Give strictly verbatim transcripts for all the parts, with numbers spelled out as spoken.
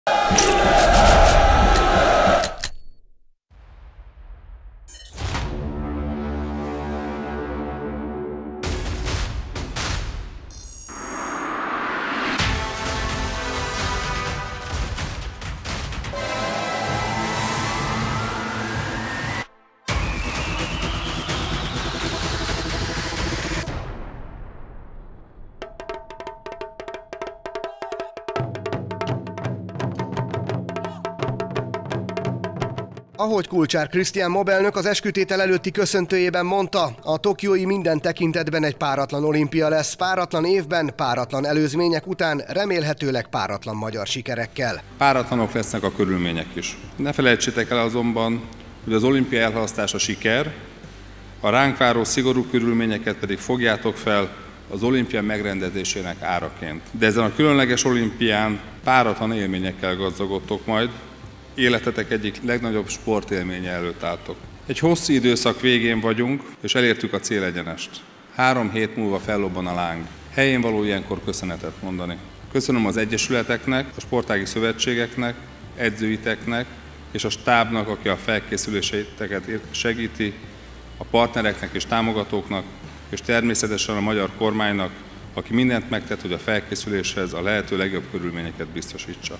Ahogy Kulcsár Krisztián mobelnök az eskütétel előtti köszöntőjében mondta, a tokiói minden tekintetben egy páratlan olimpia lesz, páratlan évben, páratlan előzmények után, remélhetőleg páratlan magyar sikerekkel. Páratlanok lesznek a körülmények is. Ne felejtsétek el azonban, hogy az olimpia elhalasztása siker, a ránk váró szigorú körülményeket pedig fogjátok fel az olimpia megrendezésének áraként. De ezen a különleges olimpián páratlan élményekkel gazdagodtok majd, életetek egyik legnagyobb sportélménye előtt álltok. Egy hosszú időszak végén vagyunk, és elértük a célegyenest. Három hét múlva fellobban a láng. Helyén való ilyenkor köszönetet mondani. Köszönöm az egyesületeknek, a sportági szövetségeknek, edzőiteknek és a stábnak, aki a felkészüléseiteket segíti, a partnereknek és támogatóknak, és természetesen a magyar kormánynak, aki mindent megtett, hogy a felkészüléshez a lehető legjobb körülményeket biztosítsa.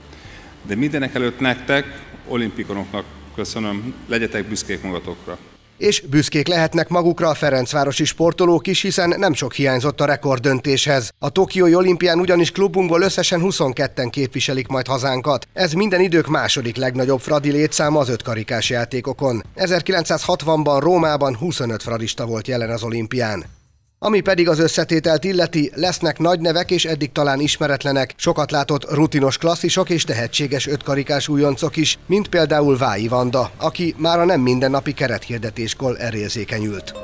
De mindenek előtt nektek, olimpikonoknak köszönöm, legyetek büszkék magatokra. És büszkék lehetnek magukra a ferencvárosi sportolók is, hiszen nem sok hiányzott a rekorddöntéshez. A tokiói olimpián ugyanis klubunkból összesen huszonketten képviselik majd hazánkat. Ez minden idők második legnagyobb fradi létszáma az ötkarikás játékokon. ezerkilencszázhatvanban Rómában huszonöt fradista volt jelen az olimpián. Ami pedig az összetételt illeti, lesznek nagy nevek és eddig talán ismeretlenek, sokat látott rutinos klasszisok és tehetséges ötkarikás újoncok is, mint például Vályi Vanda, aki már a nem mindennapi kerethirdetéskor erérzékenyült.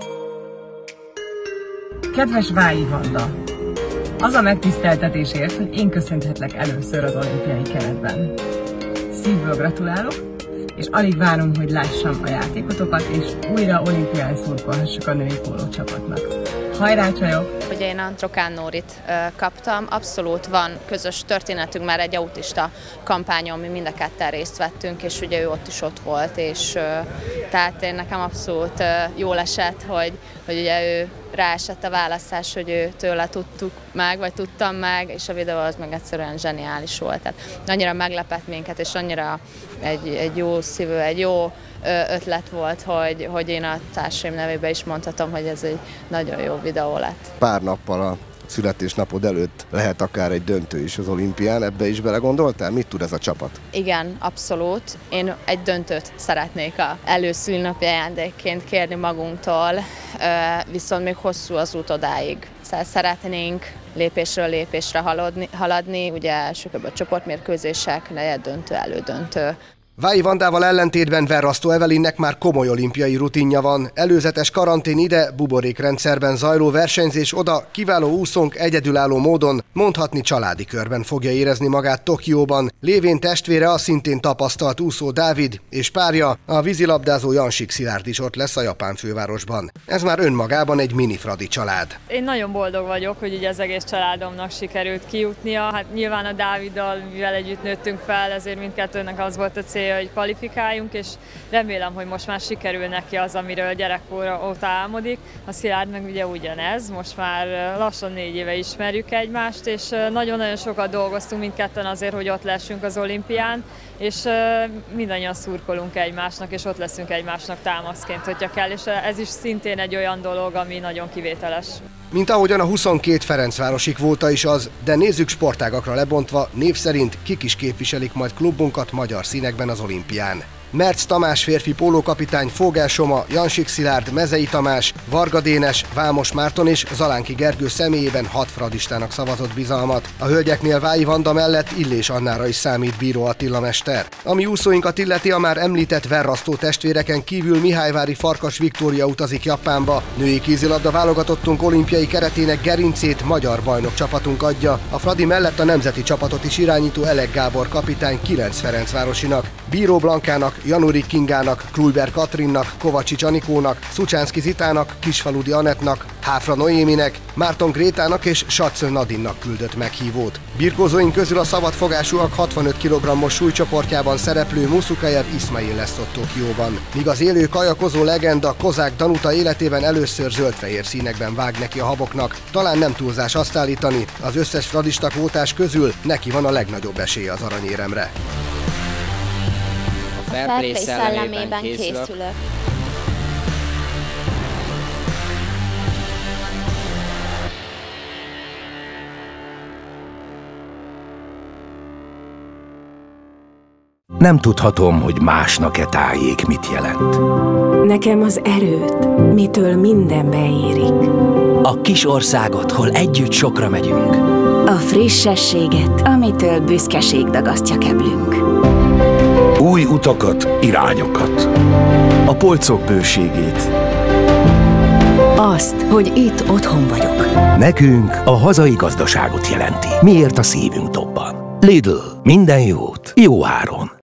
Kedves Vályi Vanda! Az a megtiszteltetésért, hogy én köszönhetlek először az olimpiai keretben. Szívből gratulálok, és alig várom, hogy lássam a játékotokat, és újra olimpián szurkolhassuk a női pólócsapatnak. Hajrá, csajok! Ugye én a Trokán Nórit kaptam, abszolút van közös történetünk már egy autista kampányon, mi mind a ketten részt vettünk, és ugye ő ott is ott volt, és tehát én nekem abszolút jól esett, hogy, hogy ugye ő ráesett a választás, hogy ő tőle tudtuk meg, vagy tudtam meg, és a videó az meg egyszerűen zseniális volt. Tehát annyira meglepett minket, és annyira egy, egy jó szívű, egy jó ötlet volt, hogy, hogy én a társaim nevében is mondhatom, hogy ez egy nagyon jó videó lett. Pár nappal a születésnapod előtt lehet akár egy döntő is az olimpián, ebbe is belegondoltál? Mit tud ez a csapat? Igen, abszolút. Én egy döntőt szeretnék a előszülinapi ajándékként kérni magunktól, viszont még hosszú az út odáig. Szeretnénk lépésről lépésre haladni, haladni ugye elsőkörben a csoportmérkőzések, negyed döntő, elődöntő. Vályi Vandával ellentétben Verrasztó Evelinnek már komoly olimpiai rutinja van. Előzetes karantén ide, buborékrendszerben zajló versenyzés oda, kiváló úszónk egyedülálló módon, mondhatni családi körben fogja érezni magát Tokióban. Lévén testvére a szintén tapasztalt úszó Dávid, és párja, a vízilabdázó Jansik Szilárd is ott lesz a japán fővárosban. Ez már önmagában egy mini fradi család. Én nagyon boldog vagyok, hogy ugye az egész családomnak sikerült kijutnia. Hát nyilván a Dáviddal, mivel együtt nőttünk fel, ezért mindkettőnek az volt a cél, hogy kvalifikáljunk, és remélem, hogy most már sikerül neki az, amiről gyerekkora óta álmodik. A Szilárd meg ugye ugyanez, most már lassan négy éve ismerjük egymást, és nagyon-nagyon sokat dolgoztunk mindketten azért, hogy ott lessünk az olimpián, és mindannyian szurkolunk egymásnak, és ott leszünk egymásnak támaszként, hogyha kell, és ez is szintén egy olyan dolog, ami nagyon kivételes. Mint ahogyan a huszonkét ferencvárosi kvóta is az, de nézzük sportágakra lebontva, név szerint kik is képviselik majd klubunkat magyar színekben az olimpián. Merc Tamás férfi pólókapitány, Fogel Soma, Jansik Szilárd, Mezei Tamás, Varga Dénes, Vámos Márton és Zalánki Gergő személyében hat fradistának szavazott bizalmat. A hölgyeknél Vályi Vanda mellett Illés Annára is számít Bíró Attila mester. Ami úszóinkat illeti, a már említett Verrasztó testvéreken kívül Mihályvári Farkas Viktória utazik Japánba. Női kézilabda válogatottunk olimpiai keretének gerincét magyar bajnok csapatunk adja. A fradi mellett a nemzeti csapatot is irányító Elek Gábor kapitány kilenc ferencvárosinak, Bíró Blankának, Januri Kingának, Kluiber Katrinnak, Kovacsics Anikónak, Szucsánszki Zitának, Kisfaludi Anettnak, Háfra Noéminek, Márton Grétának és Satszön Nadinnak küldött meghívót. Birkózóink közül a szabadfogásúak hatvanöt kilogrammos súlycsoportjában szereplő Muszukajev Iszmail lesz ott Tokióban. Míg az élő kajakozó legenda Kozák Danuta életében először zöld-fehér színekben vág neki a haboknak. Talán nem túlzás azt állítani, az összes fradista kvótás közül neki van a legnagyobb esélye az aranyéremre. A fair play szellemében készülök. Nem tudhatom, hogy másnak-e tájék mit jelent. Nekem az erőt, mitől minden beérik. A kis országot, hol együtt sokra megyünk. A frissességet, amitől büszkeség dagasztja keblünk. Új utakat, irányokat. A polcok bőségét. Azt, hogy itt otthon vagyok. Nekünk a hazai gazdaságot jelenti. Miért a szívünk dobban. Lidl. Minden jót. Jó áron.